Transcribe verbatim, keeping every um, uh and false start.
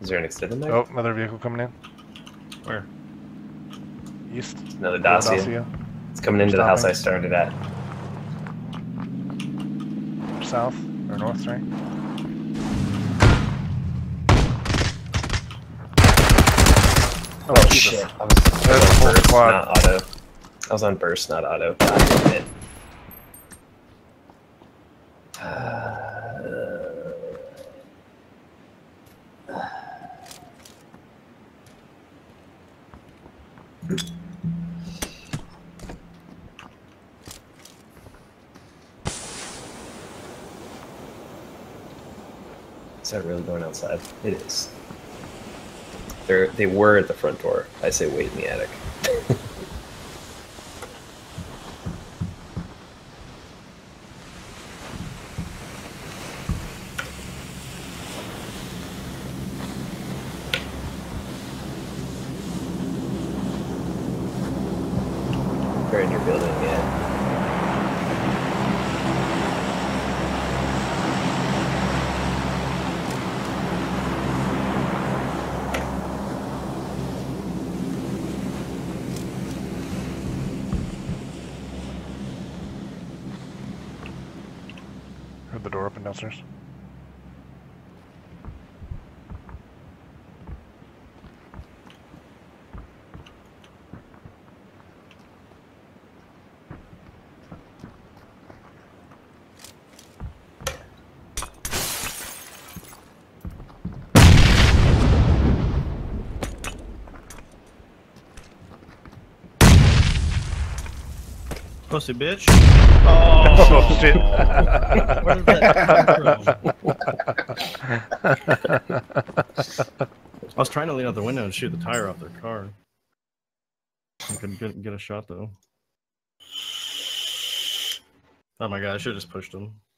Is there an extended there? Oh, another vehicle coming in. Where? East. Another Dacia. Dacia. It's coming into the house I Stopping. started at. South or north, sorry. Oh, Oh, Jesus. shit. I was, I There's was a on whole burst, squad. not auto. I was on burst, not auto. God damn it. Is that really going outside? It is. They're, they were at the front door. I say wait in the attic. They're in your building, yeah. Heard the door open downstairs. Pussy bitch. Oh, Oh, shit. Where did that come from? I was trying to lean out the window and shoot the tire off their car. I couldn't get, get a shot though. Oh my god, I should have just pushed him.